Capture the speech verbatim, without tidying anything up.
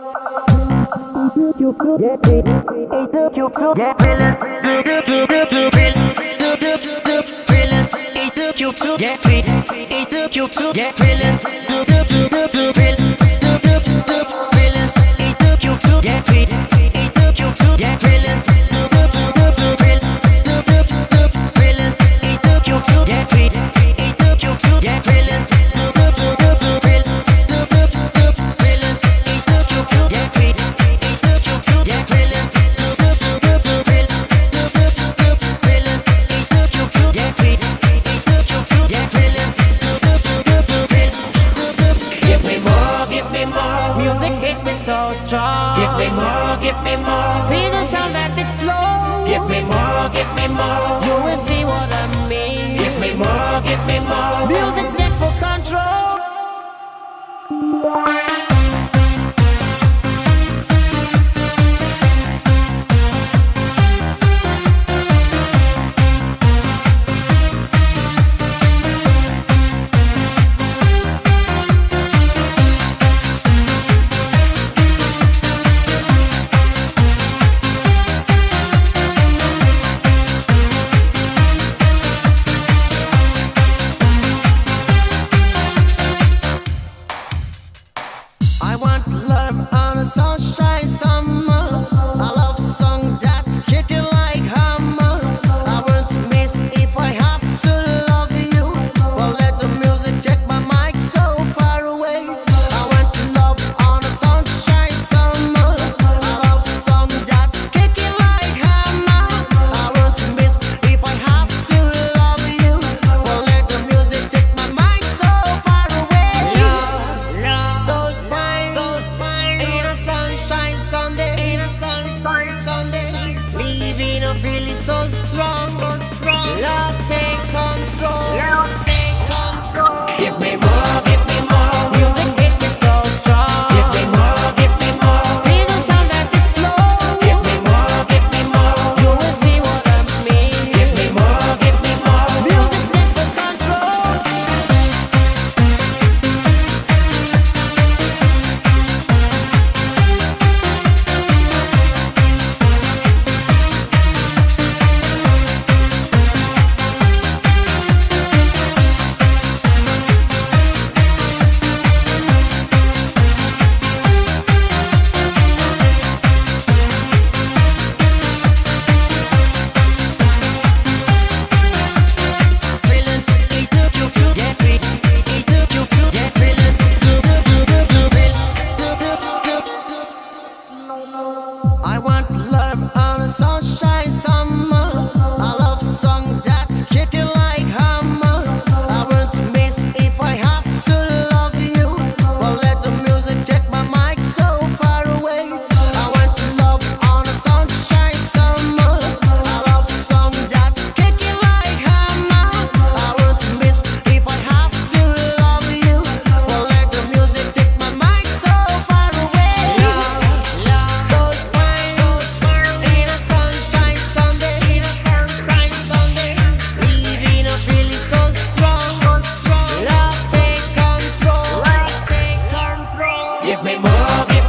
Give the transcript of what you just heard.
You could get it, you could get feeling, feeling, you could get feeling, you could get feeling, so strong. Give me more, give me more. Feel the sound as it flows. Give me more, give me more. You will see what I mean. Give me more, give me more. Music take full control. I want love on a sunshine summer. I love song that's kicking like hammer. I won't miss if I have to love you. Well, let the music take my mind so far away. I want love on a sunshine summer. I love song that's kicking like hammer. I won't miss if I have to love you. Well, let the music take my mind so far away. Love, love, so fine. In a sunshine Sunday, in a sunshine Sunday, leaving a feeling so strong. Love take control. Love take control. Give me more, give me more. Music hit me so strong. Give me more, give me more. Feel the sound as it flows. Give me more, give me more. You will see what I mean. Give me more, give me more. Music take full control. I want love on a sunshine summer. I love song that's kicking like hammer. I won't miss if I have to love you. Well, let the music take my mind so far away. I want love on a sunshine summer. I love song that's kicking like hammer. I won't miss if I have to love you. Well, let the music take my mind so far away. Love, love, so fine. In a sunshine Sunday, in a sunshine Sunday, leaving a feeling so strong. Love take control. Love take control. Give me more, give